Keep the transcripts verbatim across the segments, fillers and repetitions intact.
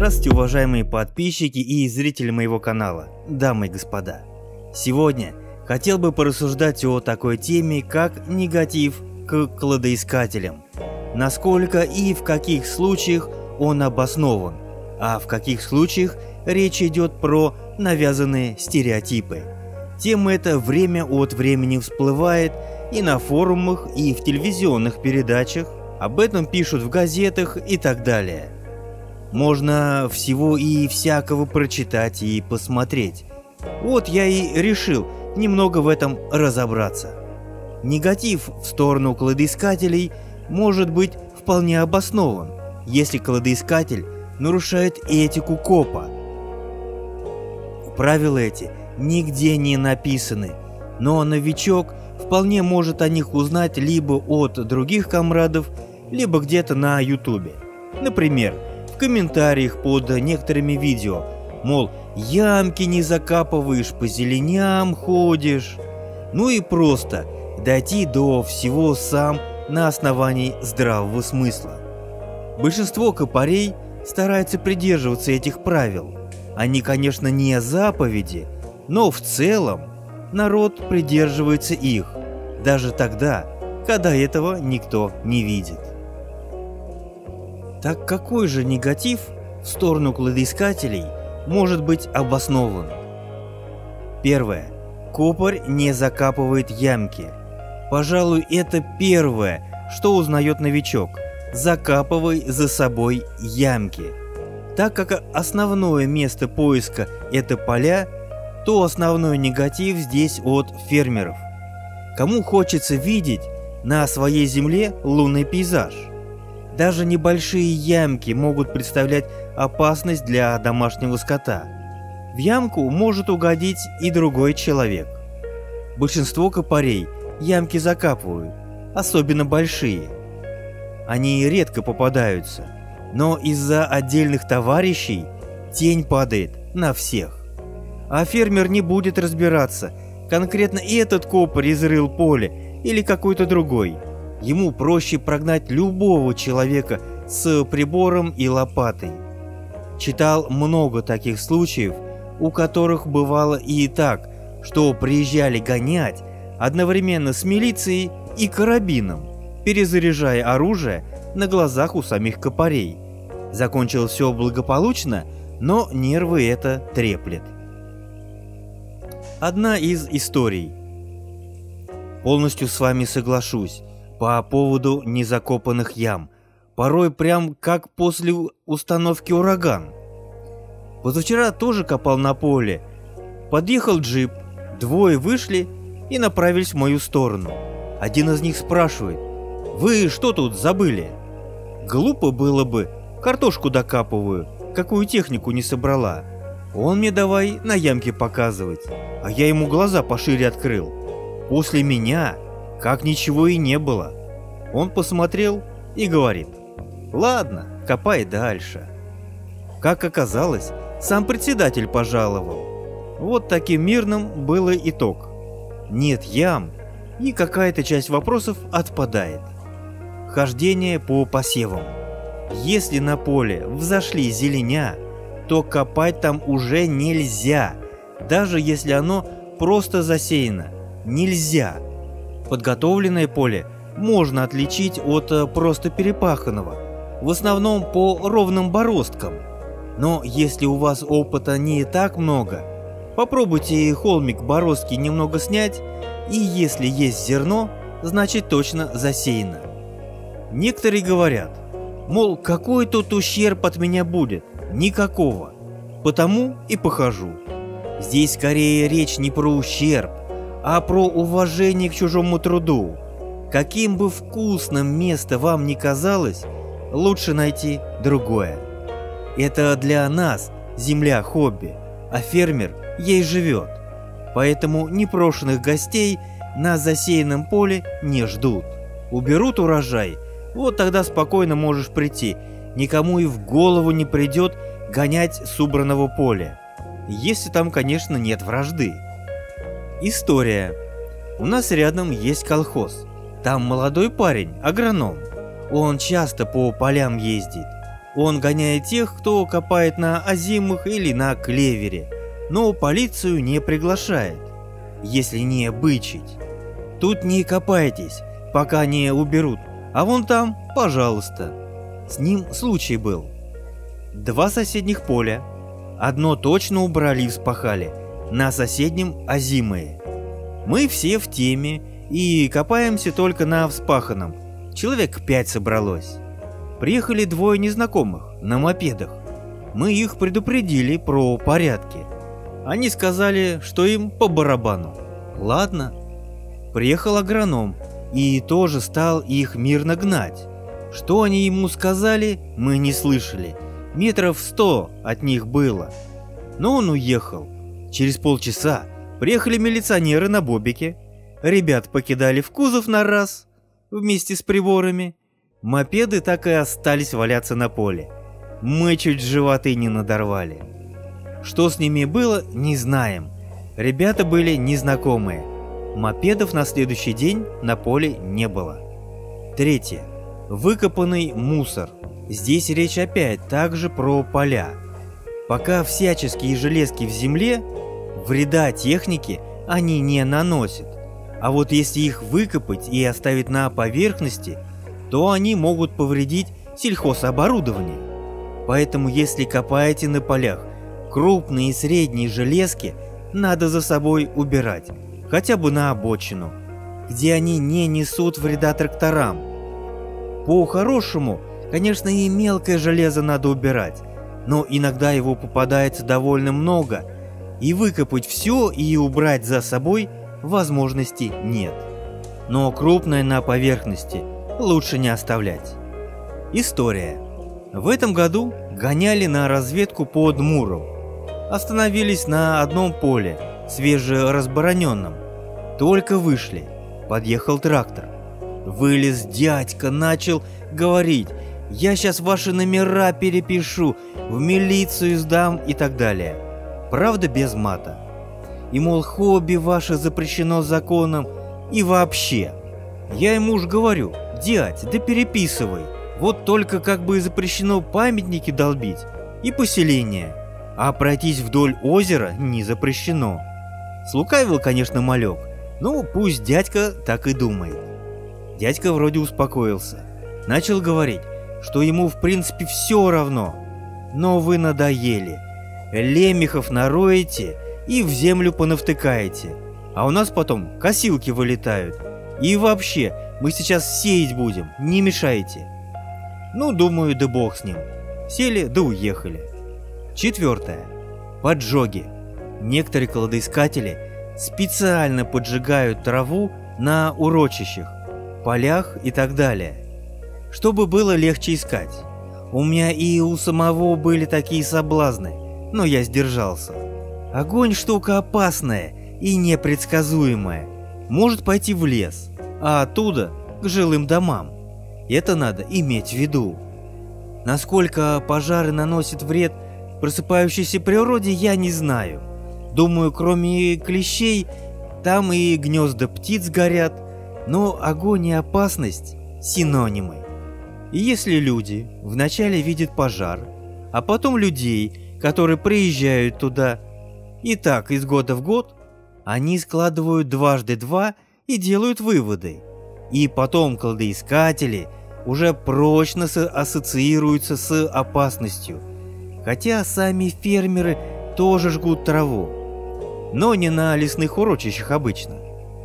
Здравствуйте, уважаемые подписчики и зрители моего канала, дамы и господа. Сегодня хотел бы порассуждать о такой теме, как негатив к кладоискателям. Насколько и в каких случаях он обоснован, а в каких случаях речь идет про навязанные стереотипы. Тема эта время от времени всплывает и на форумах, и в телевизионных передачах, об этом пишут в газетах и так далее. Можно всего и всякого прочитать и посмотреть. Вот я и решил немного в этом разобраться. Негатив в сторону кладоискателей может быть вполне обоснован, если кладоискатель нарушает этику копа. Правила эти нигде не написаны, но новичок вполне может о них узнать либо от других комрадов, либо где-то на ютубе. Например, в комментариях под некоторыми видео, мол, ямки не закапываешь, по зеленям ходишь. Ну и просто дойти до всего сам на основании здравого смысла. Большинство копарей стараются придерживаться этих правил. Они, конечно, не заповеди, но в целом народ придерживается их, даже тогда, когда этого никто не видит. Так какой же негатив в сторону кладоискателей может быть обоснован? Первое. Копарь не закапывает ямки. Пожалуй, это первое, что узнает новичок. Закапывай за собой ямки. Так как основное место поиска – это поля, то основной негатив здесь от фермеров. Кому хочется видеть на своей земле лунный пейзаж? Даже небольшие ямки могут представлять опасность для домашнего скота. В ямку может угодить и другой человек. Большинство копарей ямки закапывают, особенно большие. Они редко попадаются, но из-за отдельных товарищей тень падает на всех. А фермер не будет разбираться, конкретно этот копарь изрыл поле или какой-то другой. Ему проще прогнать любого человека с прибором и лопатой. Читал много таких случаев, у которых бывало и так, что приезжали гонять одновременно с милицией и карабином, перезаряжая оружие на глазах у самих копарей. Закончилось все благополучно, но нервы это треплет. Одна из историй. Полностью с вами соглашусь. По поводу незакопанных ям. Порой прям как после установки ураган. Позавчера тоже копал на поле. Подъехал джип, двое вышли и направились в мою сторону. Один из них спрашивает: «Вы что тут забыли?» Глупо было бы, картошку докапываю, какую технику не собрала. Он мне давай на ямке показывать, а я ему глаза пошире открыл. После меня как ничего и не было. Он посмотрел и говорит: «Ладно, копай дальше». Как оказалось, сам председатель пожаловал. Вот таким мирным был итог. Нет ям, и какая-то часть вопросов отпадает. Хождение по посевам. Если на поле взошли зеленя, то копать там уже нельзя, даже если оно просто засеяно. Нельзя. Подготовленное поле можно отличить от просто перепаханного, в основном по ровным бороздкам. Но если у вас опыта не так много, попробуйте холмик бороздки немного снять, и если есть зерно, значит точно засеяно. Некоторые говорят, мол, какой тут ущерб от меня будет? Никакого. Потому и похожу. Здесь скорее речь не про ущерб, а про уважение к чужому труду. Каким бы вкусным место вам ни казалось, лучше найти другое. Это для нас земля хобби, а фермер ей живет. Поэтому непрошенных гостей на засеянном поле не ждут. Уберут урожай, вот тогда спокойно можешь прийти. Никому и в голову не придет гонять с убранного поля. Если там, конечно, нет вражды. История. У нас рядом есть колхоз. Там молодой парень, агроном. Он часто по полям ездит. Он гоняет тех, кто копает на озимых или на клевере, но полицию не приглашает, если не бычить. Тут не копайтесь, пока не уберут, а вон там, пожалуйста. С ним случай был. Два соседних поля. Одно точно убрали и вспахали, на соседнем озимые. Мы все в теме и копаемся только на вспаханном. Человек пять собралось. Приехали двое незнакомых на мопедах. Мы их предупредили про порядки. Они сказали, что им по барабану. Ладно. Приехал агроном и тоже стал их мирно гнать. Что они ему сказали, мы не слышали. Метров сто от них было. Но он уехал. Через полчаса приехали милиционеры на бобике. Ребят покидали в кузов на раз вместе с приборами. Мопеды так и остались валяться на поле. Мы чуть животы не надорвали. Что с ними было, не знаем. Ребята были незнакомые. Мопедов на следующий день на поле не было. Третье. Выкопанный мусор. Здесь речь опять также про поля. Пока всяческие железки в земле, вреда технике они не наносят. А вот если их выкопать и оставить на поверхности, то они могут повредить сельхозоборудование. Поэтому если копаете на полях, крупные и средние железки надо за собой убирать, хотя бы на обочину, где они не несут вреда тракторам. По-хорошему, конечно, и мелкое железо надо убирать, но иногда его попадается довольно много, и выкопать все и убрать за собой возможности нет. Но крупное на поверхности лучше не оставлять. История. В этом году гоняли на разведку под Муром. Остановились на одном поле, свежеразбороненном. Только вышли. Подъехал трактор. Вылез дядька, начал говорить: «Я сейчас ваши номера перепишу, в милицию сдам» и так далее. Правда, без мата. И, мол, хобби ваше запрещено законом и вообще. Я ему уж говорю: «Дядь, да переписывай. Вот только как бы запрещено памятники долбить и поселения, а пройтись вдоль озера не запрещено». Слукавил, конечно, малек, но пусть дядька так и думает. Дядька вроде успокоился. Начал говорить, что ему в принципе все равно. Но вы надоели. Лемехов нароете и в землю понавтыкаете. А у нас потом косилки вылетают. И вообще, мы сейчас сеять будем, не мешайте. Ну, думаю, да бог с ним. Сели, да уехали. Четвертое. Поджоги. Некоторые кладоискатели специально поджигают траву на урочищах, полях и так далее, чтобы было легче искать. У меня и у самого были такие соблазны, но я сдержался. Огонь штука опасная и непредсказуемая. Может пойти в лес, а оттуда к жилым домам. Это надо иметь в виду. Насколько пожары наносят вред просыпающейся природе, я не знаю. Думаю, кроме клещей, там и гнезда птиц горят, но огонь и опасность – синонимы. И если люди вначале видят пожар, а потом людей, которые приезжают туда, и так из года в год, они складывают дважды два и делают выводы. И потом кладоискатели уже прочно ассоциируются с опасностью, хотя сами фермеры тоже жгут траву, но не на лесных урочищах обычно.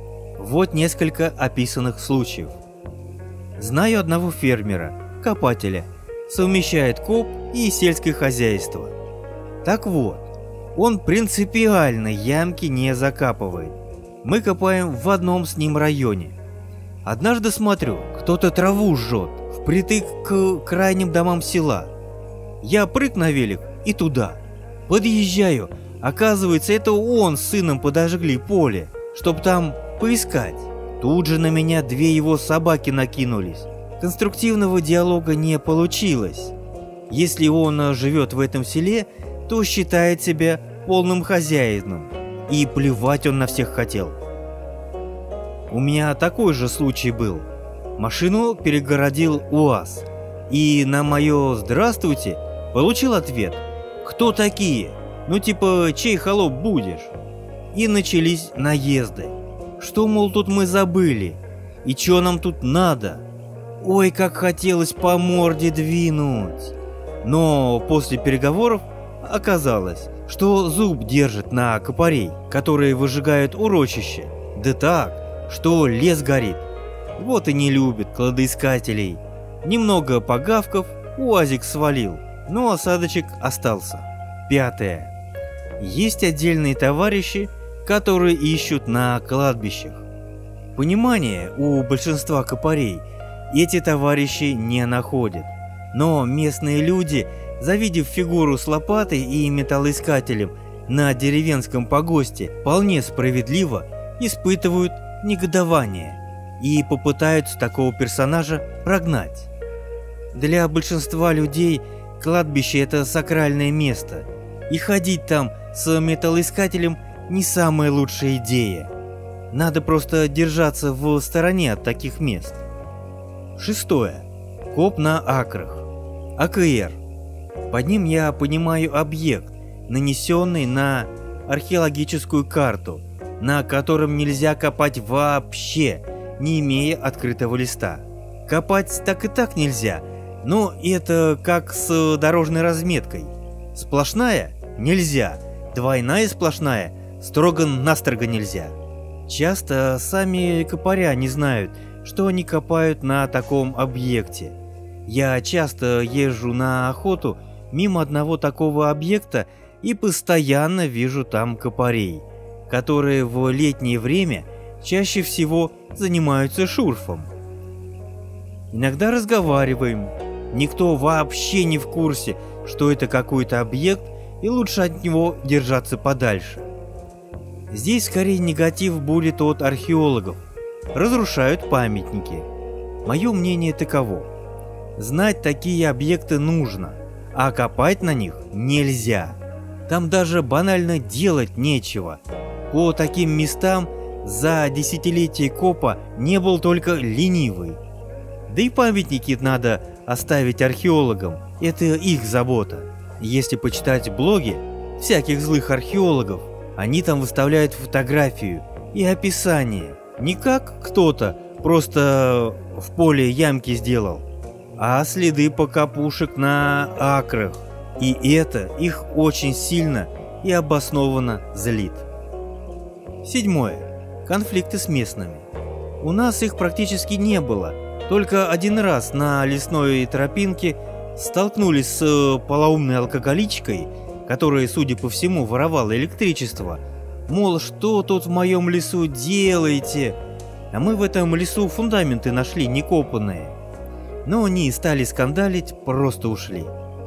Вот несколько описанных случаев. Знаю одного фермера, копателя, совмещает коп и сельское хозяйство. Так вот, он принципиально ямки не закапывает. Мы копаем в одном с ним районе. Однажды смотрю, кто-то траву жжет впритык к крайним домам села. Я прыг на велик и туда. Подъезжаю, оказывается, это он с сыном подожгли поле, чтоб там поискать. Тут же на меня две его собаки накинулись. Конструктивного диалога не получилось. Если он живет в этом селе, то считает себя полным хозяином, и плевать он на всех хотел. У меня такой же случай был. Машину перегородил УАЗ. и на мое «здравствуйте» получил ответ: «Кто такие? Ну типа, чей холоп будешь?» И начались наезды. Что, мол, тут мы забыли? И чё нам тут надо? Ой, как хотелось по морде двинуть. Но после переговоров оказалось, что зуб держит на копарей, которые выжигают урочище. Да так, что лес горит. Вот и не любит кладоискателей. Немного погавков, УАЗик свалил, но осадочек остался. Пятое. Есть отдельные товарищи, которые ищут на кладбищах. Понимание у большинства копарей эти товарищи не находят. Но местные люди, завидев фигуру с лопатой и металлоискателем на деревенском погосте, вполне справедливо испытывают негодование и попытаются такого персонажа прогнать. Для большинства людей кладбище – это сакральное место, и ходить там с металлоискателем не самая лучшая идея. Надо просто держаться в стороне от таких мест. Шестое. Коп на акрах. АКР. Под ним я понимаю объект, нанесенный на археологическую карту, на котором нельзя копать вообще, не имея открытого листа. Копать так и так нельзя, но это как с дорожной разметкой. Сплошная – нельзя, двойная сплошная – строго-настрого нельзя. Часто сами копаря не знают, что они копают на таком объекте. Я часто езжу на охоту мимо одного такого объекта и постоянно вижу там копарей, которые в летнее время чаще всего занимаются шурфом. Иногда разговариваем. Никто вообще не в курсе, что это какой-то объект, и лучше от него держаться подальше. Здесь скорее негатив будет от археологов. Разрушают памятники. Мое мнение таково. Знать такие объекты нужно, а копать на них нельзя. Там даже банально делать нечего. По таким местам за десятилетия копа не был только ленивый. Да и памятники надо оставить археологам, это их забота. Если почитать блоги всяких злых археологов, они там выставляют фотографию и описание. Не как кто-то просто в поле ямки сделал, а следы покопушек на акрах. И это их очень сильно и обоснованно злит. Седьмое. Конфликты с местными. У нас их практически не было. Только один раз на лесной тропинке столкнулись с полоумной алкоголичкой, которая, судя по всему, воровала электричество. Мол, что тут в моем лесу делаете? А мы в этом лесу фундаменты нашли некопанные. Но они стали скандалить, просто ушли.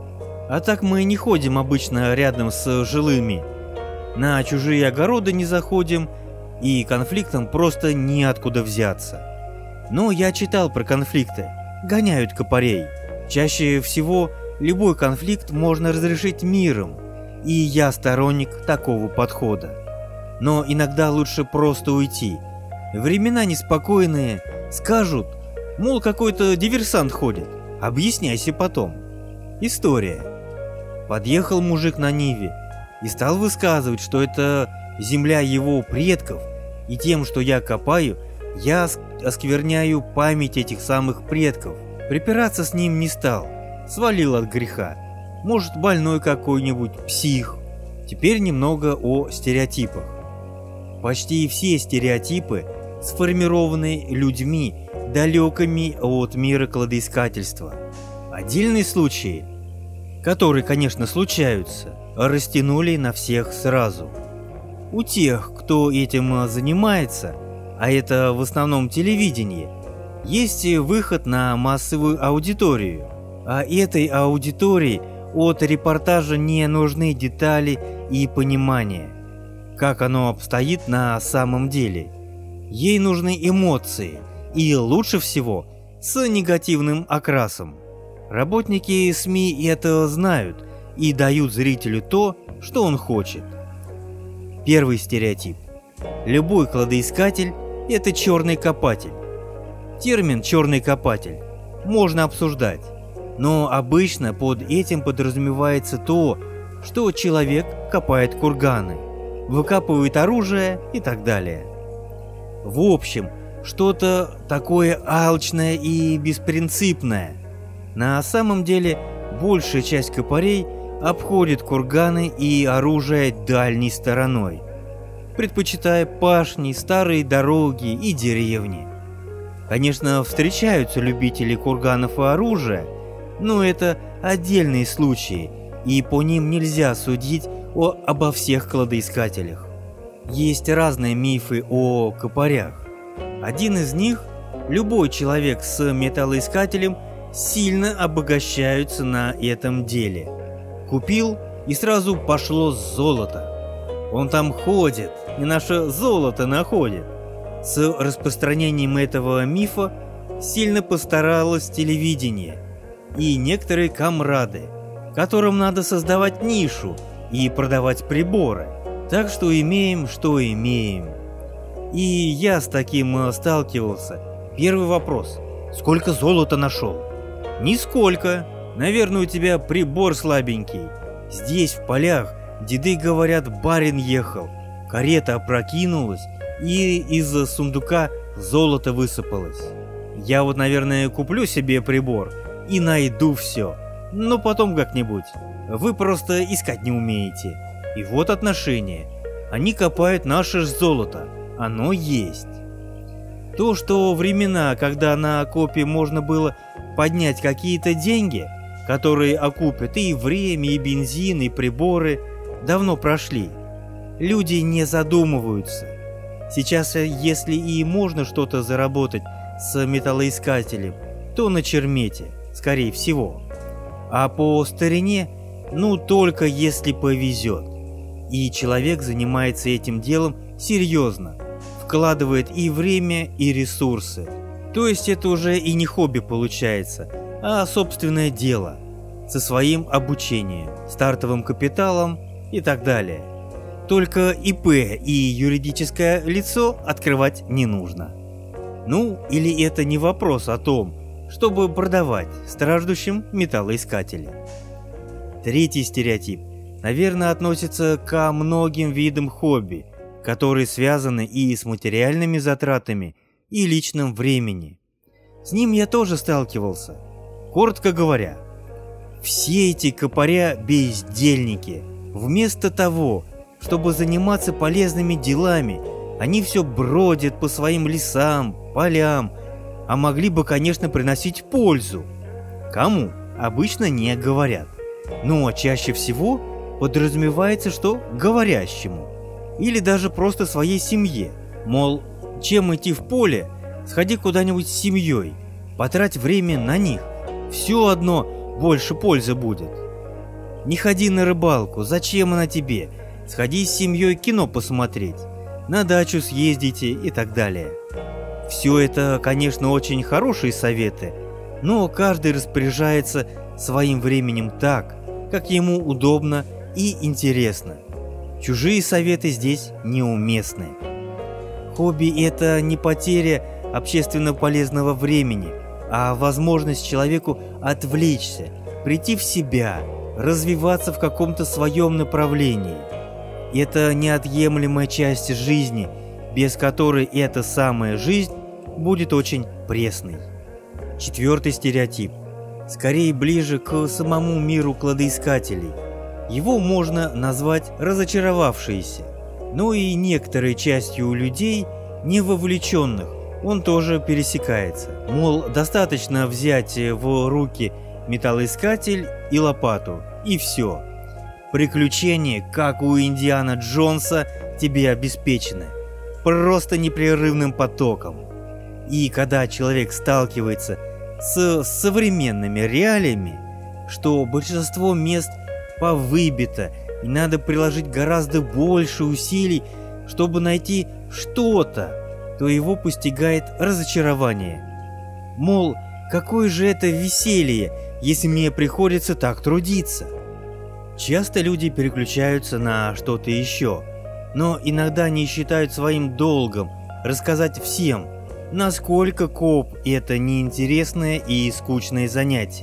А так мы не ходим обычно рядом с жилыми. На чужие огороды не заходим, и конфликтам просто неоткуда взяться. Но я читал про конфликты. Гоняют копарей. Чаще всего любой конфликт можно разрешить миром, и я сторонник такого подхода. Но иногда лучше просто уйти. Времена неспокойные, скажут, мол, какой-то диверсант ходит, объясняйся потом. История. Подъехал мужик на Ниве и стал высказывать, что это земля его предков, и тем, что я копаю, я оскверняю память этих самых предков. Припираться с ним не стал, свалил от греха. Может, больной какой-нибудь, псих. Теперь немного о стереотипах. Почти все стереотипы сформированы людьми, далекими от мира кладоискательства. Отдельные случаи, которые, конечно, случаются, растянули на всех сразу. У тех, кто этим занимается, а это в основном телевидение, есть выход на массовую аудиторию. А этой аудитории от репортажа не нужны детали и понимание, как оно обстоит на самом деле. Ей нужны эмоции, и лучше всего с негативным окрасом. Работники СМИ это знают и дают зрителю то, что он хочет. Первый стереотип. Любой кладоискатель – это черный копатель. Термин «черный копатель» можно обсуждать. Но обычно под этим подразумевается то, что человек копает курганы, выкапывает оружие и так далее. В общем, что-то такое алчное и беспринципное. На самом деле, большая часть копарей обходит курганы и оружие дальней стороной, предпочитая пашни, старые дороги и деревни. Конечно, встречаются любители курганов и оружия, но это отдельные случаи, и по ним нельзя судить о, обо всех кладоискателях. Есть разные мифы о копарях. Один из них – любой человек с металлоискателем сильно обогащаются на этом деле. Купил, и сразу пошло золото. Он там ходит, и наше золото находит. С распространением этого мифа сильно постаралось телевидение и некоторые комрады, которым надо создавать нишу и продавать приборы. Так что имеем, что имеем. И я с таким сталкивался. Первый вопрос. Сколько золота нашел? Нисколько. Наверное, у тебя прибор слабенький. Здесь, в полях, деды говорят, барин ехал. Карета опрокинулась, и из сундука золото высыпалось. Я вот, наверное, куплю себе прибор и найду все. Но потом как-нибудь. Вы просто искать не умеете. И вот отношения. Они копают наше золото. Оно есть. То, что времена, когда на окопе можно было поднять какие-то деньги, которые окупят и время, и бензин, и приборы, давно прошли. Люди не задумываются. Сейчас, если и можно что-то заработать с металлоискателем, то на чермете, скорее всего. А по старине, ну только если повезет. И человек занимается этим делом серьезно, вкладывает и время, и ресурсы. То есть это уже и не хобби получается, а собственное дело, со своим обучением, стартовым капиталом и так далее. Только ИП и юридическое лицо открывать не нужно. Ну, или это не вопрос о том, чтобы продавать страждущим металлоискатели. Третий стереотип, наверное, относится ко многим видам хобби, которые связаны и с материальными затратами, и личным временем. С ним я тоже сталкивался. Коротко говоря, все эти копаря бездельники. Вместо того, чтобы заниматься полезными делами, они все бродят по своим лесам, полям, а могли бы, конечно, приносить пользу. Кому? Обычно не говорят. Но чаще всего подразумевается, что говорящему. Или даже просто своей семье. Мол, чем идти в поле, сходи куда-нибудь с семьей, потрать время на них. Все одно больше пользы будет. Не ходи на рыбалку, зачем она тебе? Сходи с семьей кино посмотреть, на дачу съездите и так далее. Все это, конечно, очень хорошие советы, но каждый распоряжается своим временем так, как ему удобно и интересно. Чужие советы здесь неуместны. Хобби – это не потеря общественно полезного времени, а возможность человеку отвлечься, прийти в себя, развиваться в каком-то своем направлении. Это неотъемлемая часть жизни, без которой эта самая жизнь будет очень пресной. Четвертый стереотип. Скорее ближе к самому миру кладоискателей. Его можно назвать разочаровавшиеся. Но и некоторой частью людей, не вовлеченных, он тоже пересекается. Мол, достаточно взять в руки металлоискатель и лопату, и все. Приключения, как у Индиана Джонса, тебе обеспечены. Просто непрерывным потоком. И когда человек сталкивается с современными реалиями, что большинство мест повыбито, и надо приложить гораздо больше усилий, чтобы найти что-то, то его постигает разочарование. Мол, какое же это веселье, если мне приходится так трудиться? Часто люди переключаются на что-то еще, но иногда не считают своим долгом рассказать всем, насколько коп – это неинтересное и скучное занятие,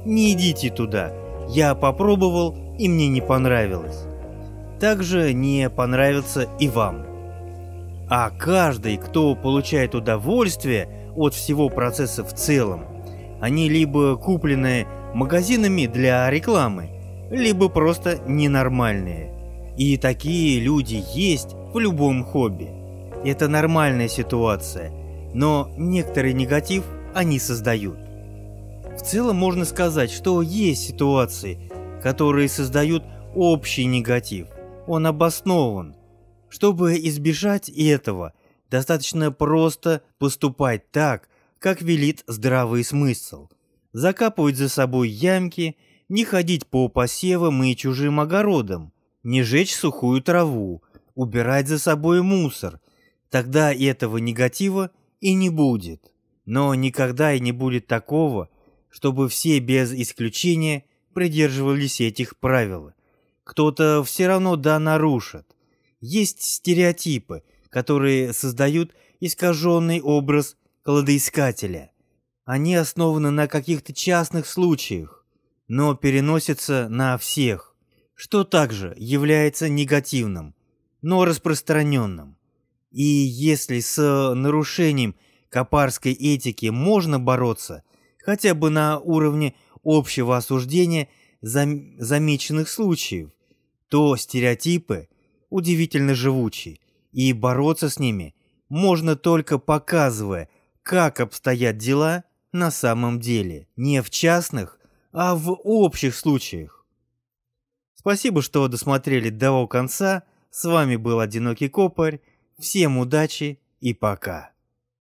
не идите туда. Я попробовал, и мне не понравилось. Также не понравится и вам. А каждый, кто получает удовольствие от всего процесса в целом, они либо куплены магазинами для рекламы, либо просто ненормальные. И такие люди есть в любом хобби. Это нормальная ситуация, но некоторый негатив они создают. В целом можно сказать, что есть ситуации, которые создают общий негатив. Он обоснован. Чтобы избежать этого, достаточно просто поступать так, как велит здравый смысл. Закапывать за собой ямки, не ходить по посевам и чужим огородам, не жечь сухую траву, убирать за собой мусор. Тогда этого негатива и не будет. Но никогда и не будет такого, чтобы все без исключения придерживались этих правил. Кто-то все равно да нарушит. Есть стереотипы, которые создают искаженный образ кладоискателя. Они основаны на каких-то частных случаях, но переносятся на всех, что также является негативным, но распространенным. И если с нарушением копарской этики можно бороться, хотя бы на уровне общего осуждения зам- замеченных случаев, то стереотипы удивительно живучи, и бороться с ними можно только показывая, как обстоят дела на самом деле, не в частных, а в общих случаях. Спасибо, что досмотрели до конца. С вами был Одинокий Копарь. Всем удачи и пока.